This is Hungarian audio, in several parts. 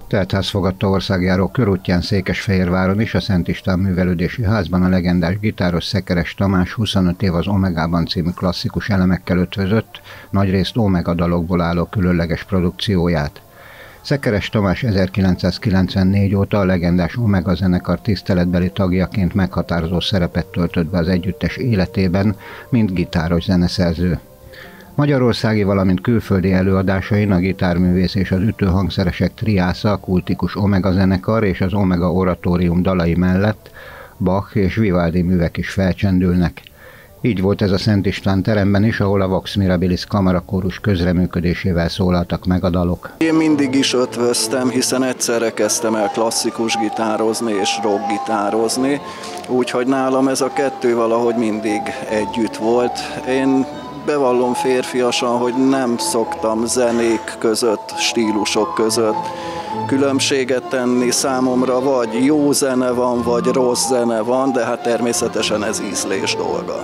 Teltház fogadta országjáró körútján Székesfehérváron is, a Szent István Művelődési Házban a legendás gitáros Szekeres Tamás 25 év az Omegában című klasszikus elemekkel ötvözött, nagyrészt Omega dalokból álló különleges produkcióját. Szekeres Tamás 1994 óta a legendás Omega zenekar tiszteletbeli tagjaként meghatározó szerepet töltött be az együttes életében, mint gitáros zeneszerző. Magyarországi, valamint külföldi előadásain a gitárművész és az ütőhangszeresek triásza, a kultikus Omega zenekar és az Omega oratórium dalai mellett Bach és Vivaldi művek is felcsendülnek. Így volt ez a Szent István teremben is, ahol a Vox Mirabilis kamarakórus közreműködésével szólaltak meg a dalok. Én mindig is ötvöztem, hiszen egyszerre kezdtem el klasszikus gitározni és rock gitározni, úgyhogy nálam ez a kettő valahogy mindig együtt volt. Én bevallom férfiasan, hogy nem szoktam zenék között, stílusok között különbséget tenni. Számomra vagy jó zene van, vagy rossz zene van, de hát természetesen ez ízlés dolga.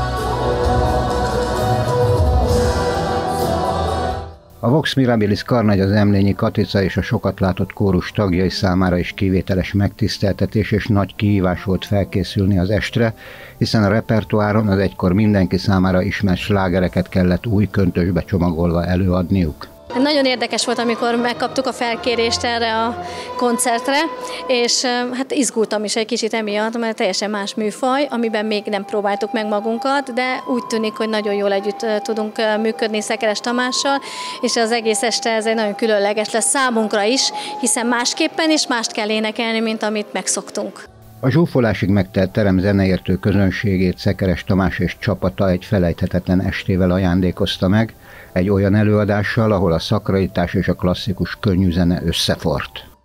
A Vox Mirabilis karnagy az Emlényi Katica és a sokat látott kórus tagjai számára is kivételes megtiszteltetés és nagy kihívás volt felkészülni az estre, hiszen a repertoáron az egykor mindenki számára ismert slágereket kellett új köntösbe csomagolva előadniuk. Nagyon érdekes volt, amikor megkaptuk a felkérést erre a koncertre, és hát izgultam is egy kicsit emiatt, mert teljesen más műfaj, amiben még nem próbáltuk meg magunkat, de úgy tűnik, hogy nagyon jól együtt tudunk működni Szekeres Tamással, és az egész este ez egy nagyon különleges lesz számunkra is, hiszen másképpen is mást kell énekelni, mint amit megszoktunk. A zsúfolásig megtelt terem zeneértő közönségét Szekeres Tamás és csapata egy felejthetetlen estével ajándékozta meg, egy olyan előadással, ahol a szakralitás és a klasszikus könnyű zene összefort.